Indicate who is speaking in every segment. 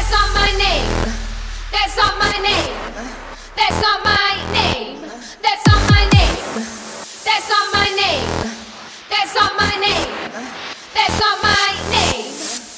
Speaker 1: That's not my name. That's not my name. That's not my name. That's not my name. That's not my name. That's not my name. That's not my name.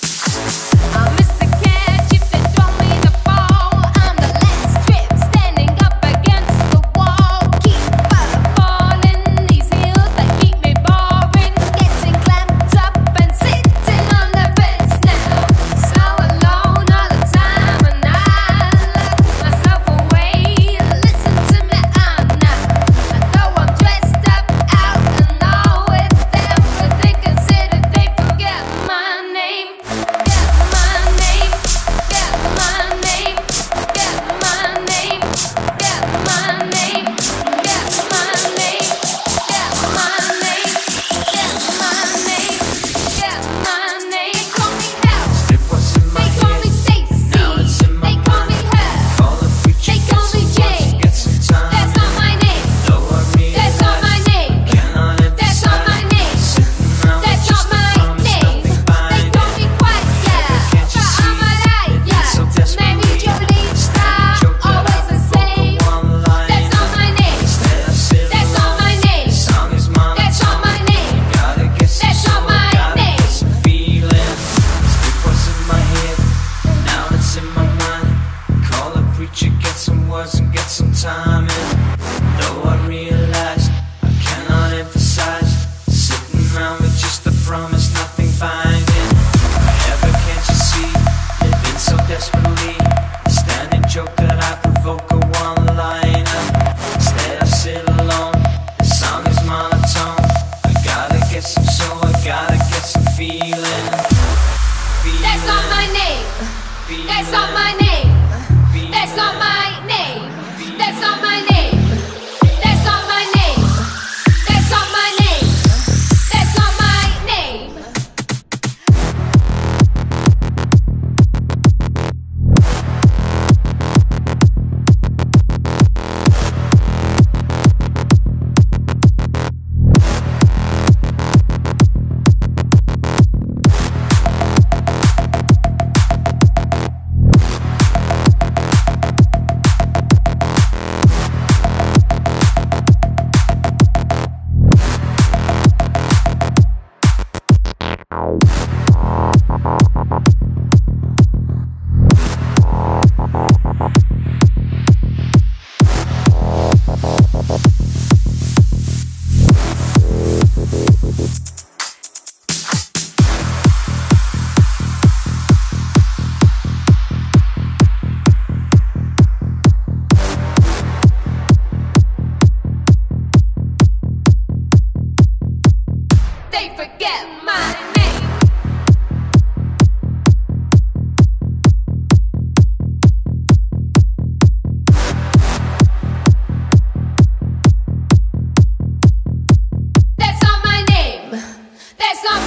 Speaker 1: I'm Mr. Catch if they throw me the ball. I'm the last strip standing up against the wall. Keep falling, these heels that keep me boring. Getting clamped up and sitting on the fence now. So alone all the time and I lock myself away. Listen to me, I'm not. Though I'm dressed up out and all with them, but they consider they forget my name. Get my name. Get my name. Get my name. Get my name. Get my name. Get my name. Get my name. Get my name. They call me Hell.
Speaker 2: It was in my
Speaker 1: They call me
Speaker 2: head,
Speaker 1: Stacy.
Speaker 2: now it's in my
Speaker 1: They call me
Speaker 2: mind.
Speaker 1: Her.
Speaker 2: Call the preacher,
Speaker 1: They call me Jane.
Speaker 2: get some time.
Speaker 1: That's not my name.
Speaker 2: Though I
Speaker 1: That's not my
Speaker 2: realize
Speaker 1: name.
Speaker 2: cannot
Speaker 1: That's not my
Speaker 2: emphasize.
Speaker 1: name.
Speaker 2: Sitting around
Speaker 1: That's
Speaker 2: with just
Speaker 1: not
Speaker 2: a
Speaker 1: my
Speaker 2: promise,
Speaker 1: name.
Speaker 2: nothing
Speaker 1: They
Speaker 2: binding.
Speaker 1: call me quiet, yeah.
Speaker 2: Can't you
Speaker 1: But
Speaker 2: see?
Speaker 1: I'm a liar.
Speaker 2: So desperately
Speaker 1: Maybe Jolie Star,
Speaker 2: joke that
Speaker 1: always the
Speaker 2: I
Speaker 1: same.
Speaker 2: broke one line.
Speaker 1: That's not my name.
Speaker 2: Instead I sit
Speaker 1: That's not
Speaker 2: alone.
Speaker 1: my name.
Speaker 2: The song is monotone.
Speaker 1: That's not my name.
Speaker 2: Gotta get some
Speaker 1: That's not
Speaker 2: soul,
Speaker 1: my
Speaker 2: gotta
Speaker 1: name.
Speaker 2: get some feeling. It was in my head, now it's in my mind. Call a preacher, get some words and get some time in. Though I realize I cannot emphasize. Sitting around with just a promise, nothing binding. Ever can't you see, living so desperately. A standing joke that I provoke a one-liner. Instead I sit alone, the song is monotone. I gotta get some soul, I gotta get some feeling.
Speaker 1: That's not my name. That's not my name. That's not my name. That's not my name. That's not my name. That's not my name. That's not my name. They forget my name. That's not my name. That's not